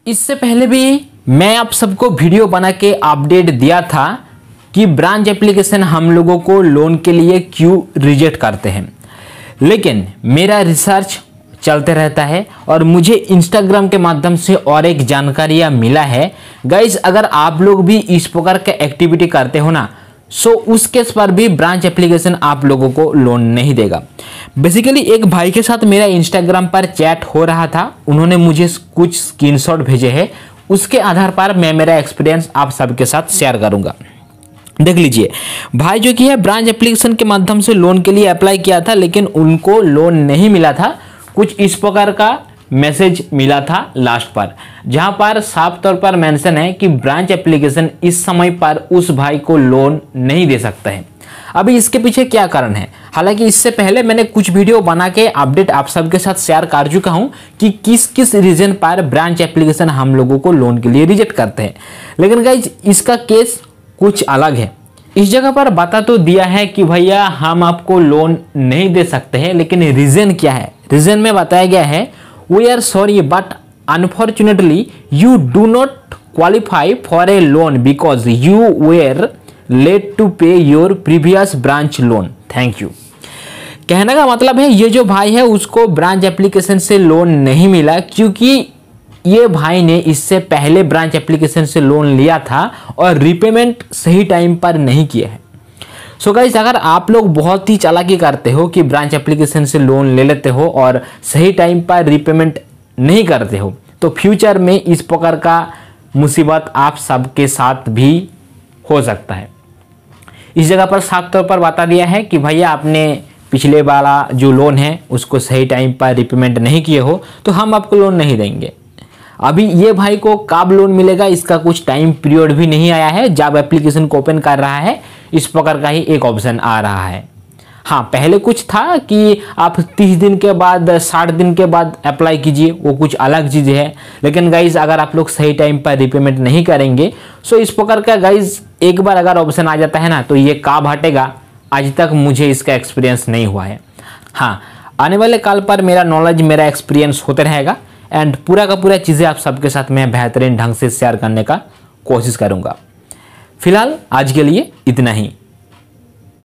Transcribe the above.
इससे पहले भी मैं आप सबको वीडियो बना के अपडेट दिया था कि ब्रांच एप्लीकेशन हम लोगों को लोन के लिए क्यों रिजेक्ट करते हैं, लेकिन मेरा रिसर्च चलते रहता है और मुझे इंस्टाग्राम के माध्यम से और एक जानकारियाँ मिला है। गाइज, अगर आप लोग भी इस प्रकार का एक्टिविटी करते हो ना, सो उस केस पर भी ब्रांच एप्लीकेशन आप लोगों को लोन नहीं देगा। बेसिकली एक भाई के साथ मेरा इंस्टाग्राम पर चैट हो रहा था, उन्होंने मुझे कुछ स्क्रीनशॉट भेजे हैं, उसके आधार पर मैं मेरा एक्सपीरियंस आप सबके साथ शेयर करूंगा। देख लीजिए, भाई जो कि है ब्रांच एप्लीकेशन के माध्यम से लोन के लिए अप्लाई किया था, लेकिन उनको लोन नहीं मिला था। कुछ इस प्रकार का मैसेज मिला था लास्ट पर, जहां पर साफ तौर पर मेंशन है कि ब्रांच एप्लीकेशन इस समय पर उस भाई को लोन नहीं दे सकता है। अभी इसके पीछे क्या कारण है, हालांकि इससे पहले मैंने कुछ वीडियो बना के अपडेट आप सबके साथ शेयर कर चुका हूं कि किस किस रीजन पर ब्रांच एप्लीकेशन हम लोगों को लोन के लिए रिजेक्ट करते हैं, लेकिन गाइज इसका केस कुछ अलग है। इस जगह पर बता तो दिया है कि भैया हम आपको लोन नहीं दे सकते हैं, लेकिन रीजन क्या है, रीजन में बताया गया है We are sorry but unfortunately you do not qualify for a loan because you were late to pay your previous branch loan. Thank you. कहने का मतलब है ये जो भाई है उसको ब्रांच एप्लीकेशन से लोन नहीं मिला क्योंकि ये भाई ने इससे पहले ब्रांच एप्लीकेशन से लोन लिया था और रीपेमेंट सही टाइम पर नहीं किया है। सो गाइस, अगर आप लोग बहुत ही चालाकी करते हो कि ब्रांच एप्लीकेशन से लोन ले लेते हो और सही टाइम पर रीपेमेंट नहीं करते हो, तो फ्यूचर में इस प्रकार का मुसीबत आप सबके साथ भी हो सकता है। इस जगह पर साफ तौर पर बता दिया है कि भैया आपने पिछले वाला जो लोन है उसको सही टाइम पर रीपेमेंट नहीं किए हो तो हम आपको लोन नहीं देंगे। अभी ये भाई को कब लोन मिलेगा इसका कुछ टाइम पीरियड भी नहीं आया है। जब एप्लीकेशन को ओपन कर रहा है इस प्रकार का ही एक ऑप्शन आ रहा है। हाँ, पहले कुछ था कि आप 30 दिन के बाद 60 दिन के बाद अप्लाई कीजिए, वो कुछ अलग चीज़ है। लेकिन गाइज अगर आप लोग सही टाइम पर रीपेमेंट नहीं करेंगे सो इस प्रकार का गाइज एक बार अगर ऑप्शन आ जाता है ना तो ये कब हटेगा, आज तक मुझे इसका एक्सपीरियंस नहीं हुआ है। हाँ, आने वाले काल पर मेरा नॉलेज मेरा एक्सपीरियंस होते रहेगा एंड पूरा का पूरा चीज़ें आप सबके साथ मैं बेहतरीन ढंग से शेयर करने का कोशिश करूँगा। फिलहाल आज के लिए इतना ही।